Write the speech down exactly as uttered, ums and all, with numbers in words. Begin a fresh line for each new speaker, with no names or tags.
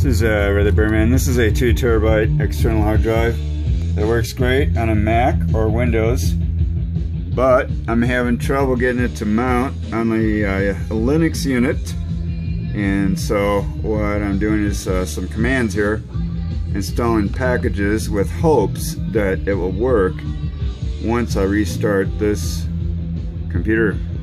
This is uh, Red Bearman. This is a two terabyte external hard drive that works great on a Mac or Windows, but I'm having trouble getting it to mount on a, uh, a Linux unit. And so what I'm doing is uh, some commands here, installing packages with hopes that it will work once I restart this computer.